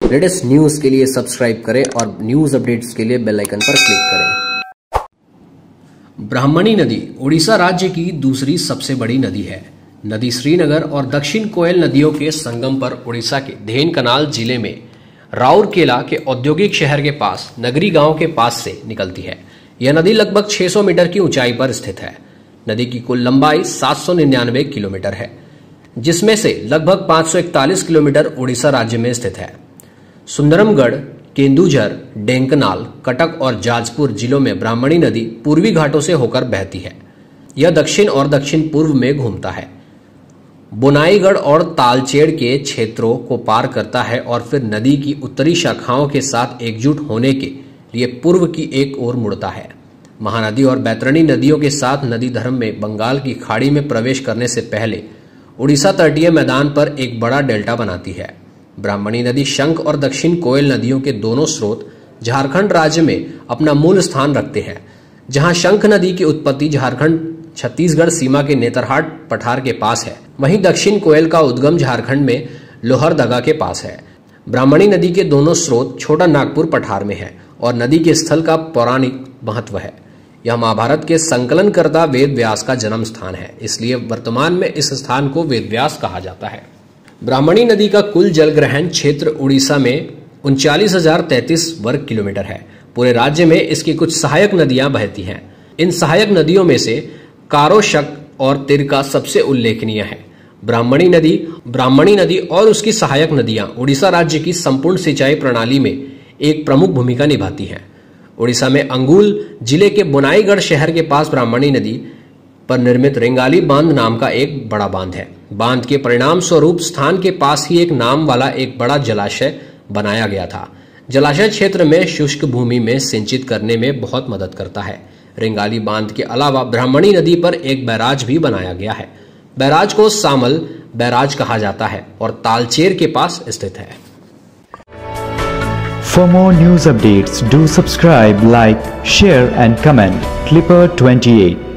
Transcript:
Latest news के लिए subscribe करें और न्यूज अपडेट्स के लिए बेल आइकन पर क्लिक करें। ब्राह्मणी नदी उड़ीसा राज्य की दूसरी सबसे बड़ी नदी है। नदी श्रीनगर और दक्षिण कोयल नदियों के संगम पर उड़ीसा के ढेनकनाल जिले में राउरकेला के औद्योगिक शहर के पास नगरी गांव के पास से निकलती है। यह नदी लगभग 600 मीटर की ऊंचाई पर स्थित है। नदी की कुल लंबाई 799 किलोमीटर है, जिसमें से लगभग 541 किलोमीटर उड़ीसा राज्य में स्थित है। सुंदरमगढ़, केंदुझर, ढेंकनाल, कटक और जाजपुर जिलों में ब्राह्मणी नदी पूर्वी घाटों से होकर बहती है। यह दक्षिण और दक्षिण पूर्व में घूमता है, बोनाईगढ़ और तालचेड़ के क्षेत्रों को पार करता है और फिर नदी की उत्तरी शाखाओं के साथ एकजुट होने के लिए पूर्व की एक ओर मुड़ता है। महानदी और बैतरणी नदियों के साथ नदी धर्म में बंगाल की खाड़ी में प्रवेश करने से पहले उड़ीसा तटीय मैदान पर एक बड़ा डेल्टा बनाती है। ब्राह्मणी नदी शंख और दक्षिण कोयल नदियों के दोनों स्रोत झारखंड राज्य में अपना मूल स्थान रखते हैं। जहां शंख नदी की उत्पत्ति झारखंड छत्तीसगढ़ सीमा के नेतरहाट पठार के पास है, वहीं दक्षिण कोयल का उद्गम झारखंड में लोहरदगा के पास है। ब्राह्मणी नदी के दोनों स्रोत छोटा नागपुर पठार में है और नदी के स्थल का पौराणिक महत्व है। यह महाभारत के संकलनकर्ता वेद व्यास का जन्म स्थान है, इसलिए वर्तमान में इस स्थान को वेद व्यास कहा जाता है। ब्राह्मणी नदी का कुल जलग्रहण क्षेत्र उड़ीसा में 39,033 वर्ग किलोमीटर है। पूरे राज्य में इसकी कुछ सहायक नदियां बहती हैं। इन सहायक नदियों में से कारोशक और तिरका सबसे उल्लेखनीय है। ब्राह्मणी नदी और उसकी सहायक नदियां उड़ीसा राज्य की संपूर्ण सिंचाई प्रणाली में एक प्रमुख भूमिका निभाती हैं। उड़ीसा में अंगुल जिले के बोनाईगढ़ शहर के पास ब्राह्मणी नदी पर निर्मित रेंगाली बांध नाम का एक बड़ा बांध है। बांध के परिणाम स्वरूप स्थान के पास ही एक नाम वाला एक बड़ा जलाशय बनाया गया था। जलाशय क्षेत्र में शुष्क भूमि में सिंचित करने में बहुत मदद करता है। रेंगाली बांध के अलावा ब्राह्मणी नदी पर एक बैराज भी बनाया गया है। बैराज को सामल बैराज कहा जाता है और तालचेर के पास स्थित है। For more news updates, do subscribe, like, share and comment. Clipper 28